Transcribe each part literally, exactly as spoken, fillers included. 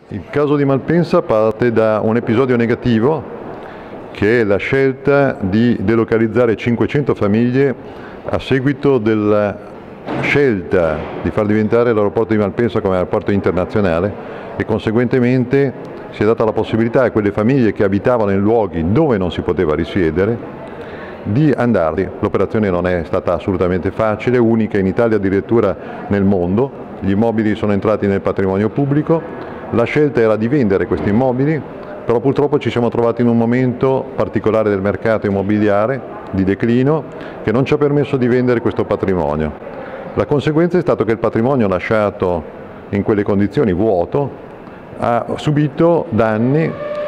Il caso di Malpensa parte da un episodio negativo, che è la scelta di delocalizzare cinquecento famiglie a seguito della scelta di far diventare l'aeroporto di Malpensa come aeroporto internazionale, e conseguentemente si è data la possibilità a quelle famiglie che abitavano in luoghi dove non si poteva risiedere di andare. L'operazione non è stata assolutamente facile, unica in Italia, addirittura nel mondo. Gli immobili sono entrati nel patrimonio pubblico. La scelta era di vendere questi immobili, però purtroppo ci siamo trovati in un momento particolare del mercato immobiliare di declino che non ci ha permesso di vendere questo patrimonio. La conseguenza è stato che il patrimonio lasciato in quelle condizioni vuoto ha subito danni,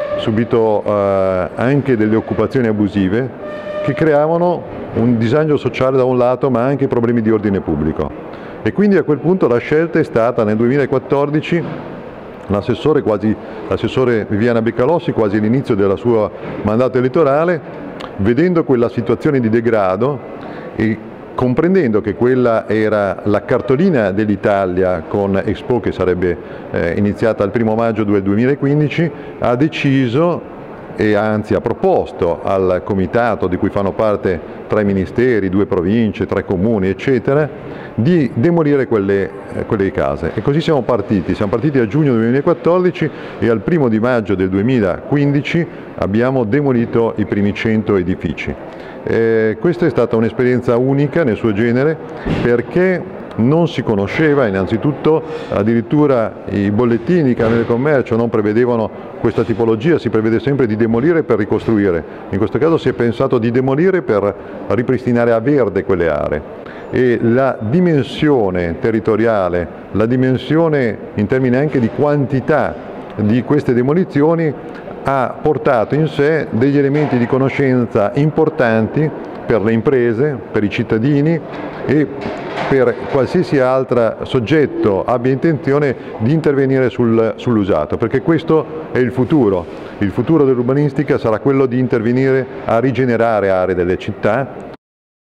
subito eh, anche delle occupazioni abusive che creavano un disagio sociale da un lato, ma anche problemi di ordine pubblico. E quindi a quel punto la scelta è stata nel duemilaquattordici. L'assessore, quasi, l'assessore Viviana Beccalossi, quasi all'inizio del suo mandato elettorale, vedendo quella situazione di degrado e comprendendo che quella era la cartolina dell'Italia con Expo, che sarebbe eh, iniziata il primo maggio del duemilaquindici, ha deciso e anzi ha proposto al comitato di cui fanno parte tre ministeri, due province, tre comuni, eccetera, di demolire quelle, eh, quelle case. E così siamo partiti, siamo partiti a giugno duemilaquattordici e al primo di maggio del duemilaquindici abbiamo demolito i primi cento edifici. Eh, questa è stata un'esperienza unica nel suo genere, perché non si conosceva, innanzitutto addirittura i bollettini di Camera di Commercio non prevedevano questa tipologia, si prevede sempre di demolire per ricostruire. In questo caso si è pensato di demolire per ripristinare a verde quelle aree. E la dimensione territoriale, la dimensione in termini anche di quantità di queste demolizioni ha portato in sé degli elementi di conoscenza importanti per le imprese, per i cittadini e per qualsiasi altro soggetto abbia intenzione di intervenire sul, sull'usato, perché questo è il futuro. Il futuro dell'urbanistica sarà quello di intervenire a rigenerare aree delle città,